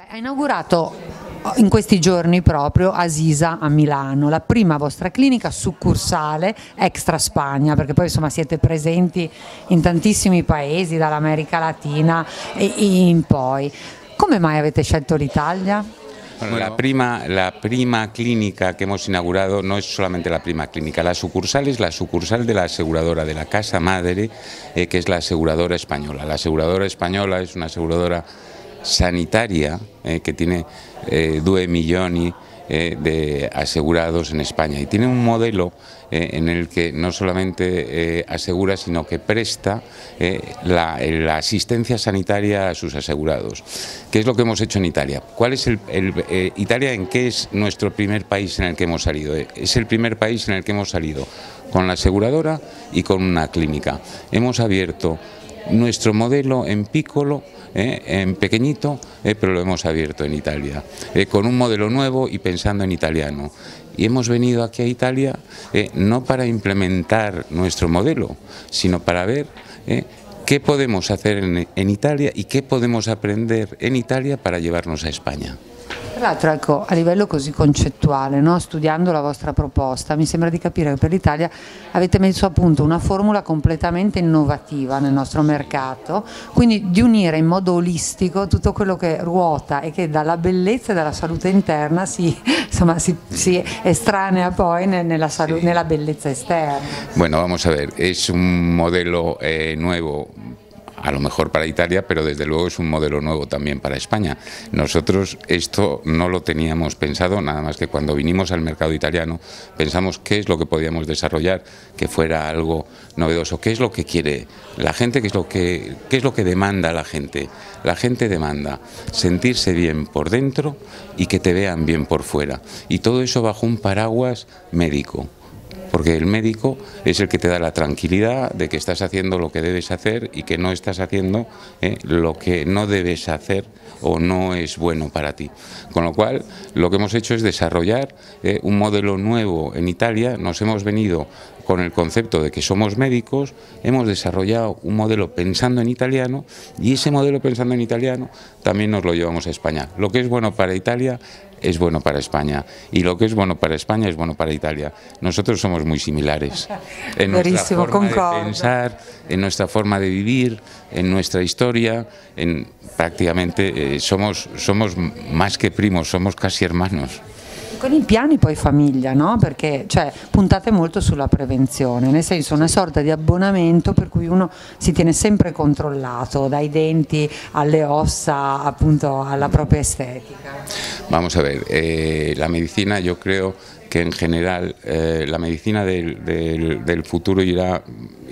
Ha inaugurato in questi giorni proprio a Sisa a Milano, la prima vostra clinica succursale extra Spagna, perché poi insomma siete presenti in tantissimi paesi, dall'America Latina e in poi. Come mai avete scelto l'Italia? Bueno, la prima clínica que hemos inaugurado no es solamente la prima clínica, la sucursal es la sucursal de la aseguradora, de la casa madre, que es la aseguradora española. La aseguradora española es una aseguradora sanitaria que tiene 2 milioni de asegurados en España y tiene un modelo en el que no solamente asegura, sino que presta la asistencia sanitaria a sus asegurados. ¿Qué es lo que hemos hecho en Italia? ¿Cuál es Italia en qué es nuestro primer país en el que hemos salido? Es el primer país en el que hemos salido con la aseguradora y con una clínica. Hemos abierto nuestro modelo en piccolo, en pequeñito, pero lo hemos abierto en Italia, con un modelo nuevo y pensando en italiano. Y hemos venido aquí a Italia no para implementar nuestro modelo, sino para ver qué podemos hacer en Italia y qué podemos aprender en Italia para llevarnos a España. Tra l'altro, ecco, a livello così concettuale, no? Studiando la vostra proposta, mi sembra di capire che per l'Italia avete messo a punto una formula completamente innovativa nel nostro mercato, quindi di unire in modo olistico tutto quello che ruota e che dalla bellezza e dalla salute interna si estranea poi nella bellezza esterna. Bueno, vamos a ver, es un modelo nuevo, a lo mejor para Italia, pero desde luego es un modelo nuevo también para España. Nosotros esto no lo teníamos pensado, nada más que cuando vinimos al mercado italiano pensamos qué es lo que podíamos desarrollar, que fuera algo novedoso, qué es lo que quiere la gente, qué es lo que demanda la gente. La gente demanda sentirse bien por dentro y que te vean bien por fuera. Y todo eso bajo un paraguas médico. Porque el médico es el que te da la tranquilidad de que estás haciendo lo que debes hacer y que no estás haciendo lo que no debes hacer o no es bueno para ti. Con lo cual, lo que hemos hecho es desarrollar un modelo nuevo en Italia. Nos hemos venido con el concepto de que somos médicos, hemos desarrollado un modelo pensando en italiano y ese modelo pensando en italiano también nos lo llevamos a España. Lo que es bueno para Italia es bueno para España y lo que es bueno para España es bueno para Italia. Nosotros somos muy similares en nuestra forma de pensar, en nuestra forma de vivir, en nuestra historia, prácticamente somos más que primos, somos casi hermanos. Con i piani poi famiglia, no? Perché puntate molto sulla prevenzione, nel senso una sorta di abbonamento per cui uno si tiene sempre controllato, dai denti alle ossa, appunto alla propria estetica. Vamos a ver, la medicina, yo creo que en general la medicina del futuro irá,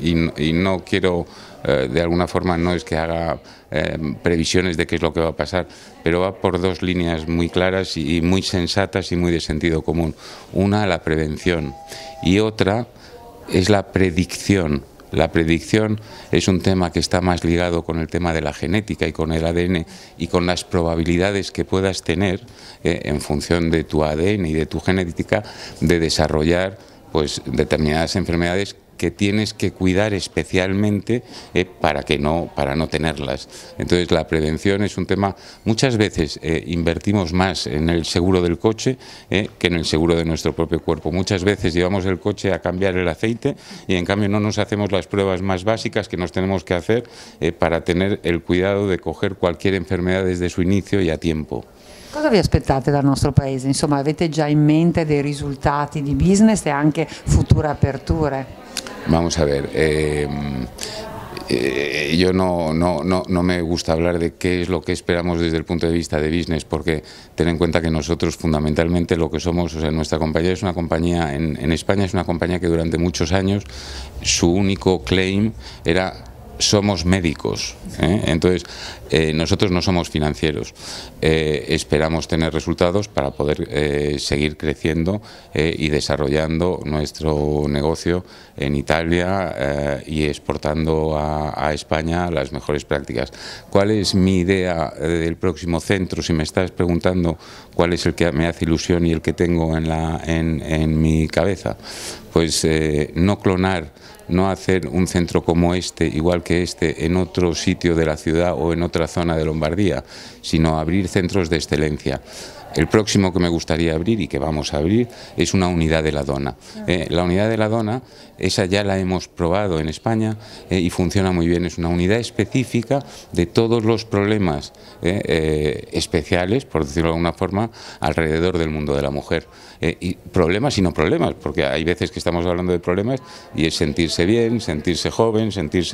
y no quiero de alguna forma, no es que haga previsiones de qué es lo que va a pasar, pero va por dos líneas muy claras y muy sensatas y muy de sentido común. Una, la prevención, y otra es la predicción. La predicción es un tema que está más ligado con el tema de la genética y con el ADN y con las probabilidades que puedas tener en función de tu ADN y de tu genética de desarrollar pues determinadas enfermedades que tienes que cuidar especialmente para no tenerlas. Entonces la prevención es un tema, muchas veces invertimos más en el seguro del coche que en el seguro de nuestro propio cuerpo. Muchas veces llevamos el coche a cambiar el aceite y en cambio no nos hacemos las pruebas más básicas que nos tenemos que hacer para tener el cuidado de coger cualquier enfermedad desde su inicio y a tiempo. Cosa vi aspettate dal nostro paese? Insomma, avete già in mente dei risultati di business e anche future aperture? Vamos a ver, yo no me gusta hablar de qué es lo que esperamos desde el punto de vista de business, porque ten en cuenta que nosotros fundamentalmente lo que somos, o sea, nuestra compañía es una compañía, en España es una compañía que durante muchos años su único claim era somos médicos, entonces nosotros no somos financieros, esperamos tener resultados para poder seguir creciendo y desarrollando nuestro negocio en Italia y exportando a España las mejores prácticas. ¿Cuál es mi idea del próximo centro? Si me estás preguntando cuál es el que me hace ilusión y el que tengo en mi cabeza, pues no clonar no hacer un centro como este, igual que este, en otro sitio de la ciudad o en otra zona de Lombardía, sino abrir centros de excelencia. El próximo que me gustaría abrir y que vamos a abrir es una unidad de la dona. La unidad de la dona, esa ya la hemos probado en España y funciona muy bien. Es una unidad específica de todos los problemas especiales, por decirlo de alguna forma, alrededor del mundo de la mujer. Y problemas y no problemas, porque hay veces que estamos hablando de problemas y es sentirse bien, sentirse joven, sentirse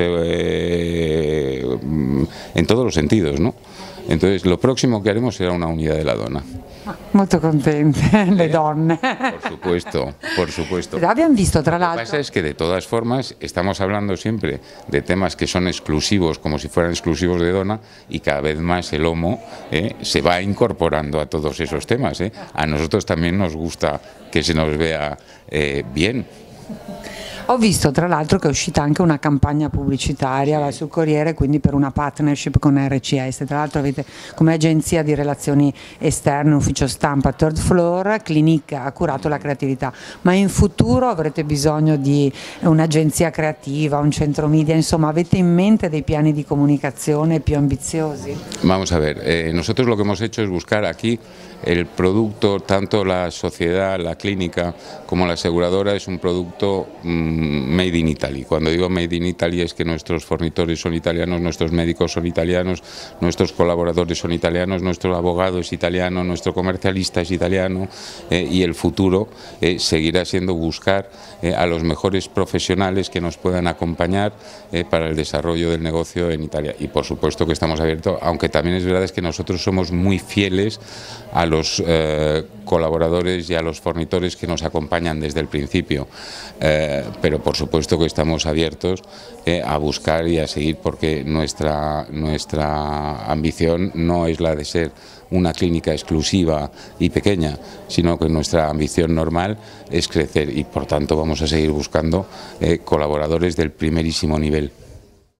en todos los sentidos, ¿no? Entonces, lo próximo que haremos será una unidad de la dona. Molto contente, le donne. Por supuesto, por supuesto. Abbiamo visto, tra l'altro. Lo que pasa es que de todas formas estamos hablando siempre de temas que son exclusivos, como si fueran exclusivos de dona, y cada vez más el homo se va incorporando a todos esos temas. A nosotros también nos gusta che se nos vea bien. Ho visto tra l'altro che è uscita anche una campagna pubblicitaria, va sul Corriere, quindi per una partnership con RCS. Tra l'altro avete come agenzia di relazioni esterne, ufficio stampa Third Floor, Clinique ha curato la creatività, ma in futuro avrete bisogno di un'agenzia creativa, un centro media, insomma avete in mente dei piani di comunicazione più ambiziosi? Vamos a ver, nosotros lo que hemos hecho es buscar aquí el producto, tanto la sociedad, la clínica como la aseguradora es un producto made in Italy. Cuando digo made in Italy es que nuestros fornitores son italianos, nuestros médicos son italianos, nuestros colaboradores son italianos, nuestro abogado es italiano, nuestro comercialista es italiano y el futuro seguirá siendo buscar a los mejores profesionales que nos puedan acompañar para el desarrollo del negocio en Italia. Y por supuesto que estamos abiertos, aunque también es verdad es que nosotros somos muy fieles a los colaboradores y a los fornitores que nos acompañan desde el principio, pero por supuesto que estamos abiertos a buscar y a seguir, porque nuestra ambición no es la de ser una clínica exclusiva y pequeña, sino que nuestra ambición normal es crecer y por tanto vamos a seguir buscando colaboradores del primerísimo nivel.